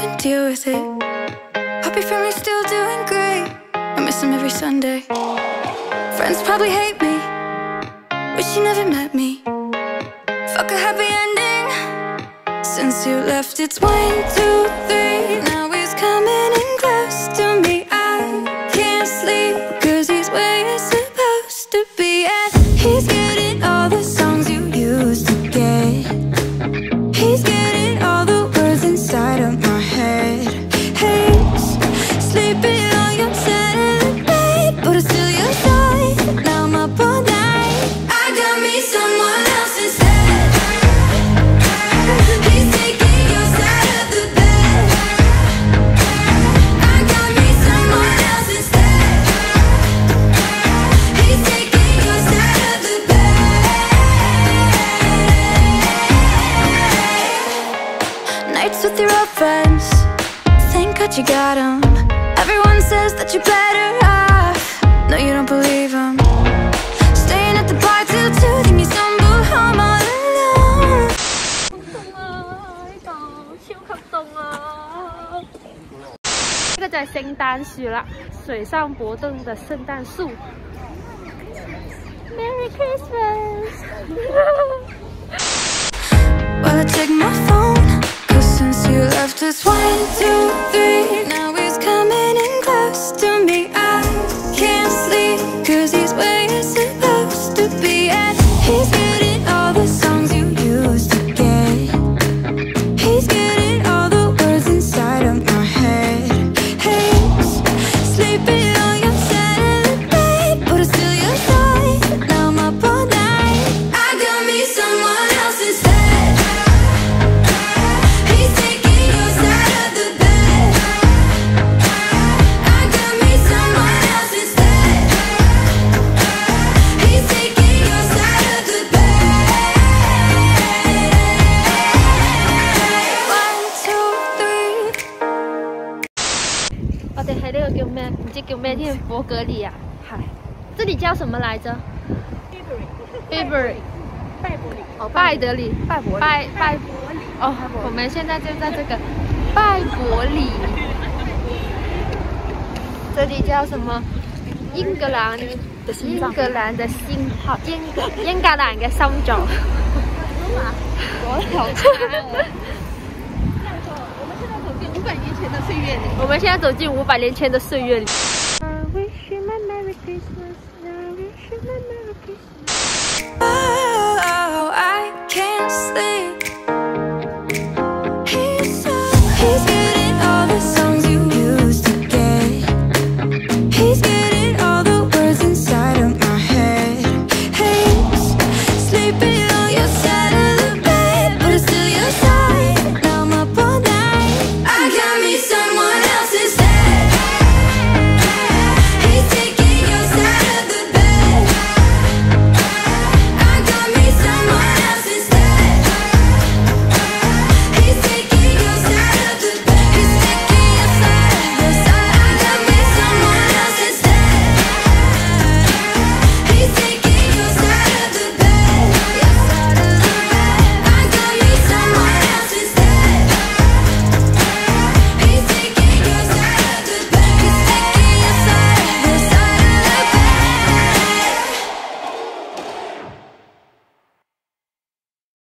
can deal with it. Hope your family's still doing great. I miss them every Sunday. Friends probably hate me, wish you never met me. Fuck a happy ending. Since you left, it's 1, 2, 3. Now he's coming in close to me. I can't sleep, cause he's where you're supposed to be. And he's getting all the songs you used to get. He's getting all the words inside of my head. He's sleeping on your side of the bed, but it's still your side. Now I'm up all night. I got me someone else instead. He's taking your side of the bed. I got me someone else instead. He's taking your side of the bed. Nights with your old friends, thank God you got 'em. Everyone says that you're better off. No, you don't believe 'em. Staying at the bar till 2, then you stumble home all alone. 這個就係聖誕樹啦，水上伯頓的聖誕樹。Merry Christmas！ Well, I check my phone, cause since you left, it's 1, 2, 3. Now he's coming in close to me. I can't sleep, cause he's where you're supposed to be. And he's getting all the songs you used to get. He's getting all the words inside of my head. He's sleeping on your side of the bed, but it's still your side. Now I'm up all night. I got me someone else instead. He's taking your side of the bed. I got me someone else instead. He's taking your side of the bed. 1, 2, 3。 我哋喺呢個叫咩？唔知叫咩添，伯格里啊，係。這裡叫什麼來着 ？Burberry， 拜德里，拜伯里。哦，我們現在就在這個拜伯里。這裡叫什麼？英格蘭的心臟，英格蘭的心，好，英格蘭嘅心臟。我好差我們現在走進500年前的歲月裡。I wish you my Merry Christmas. I wish you my Merry Christmas.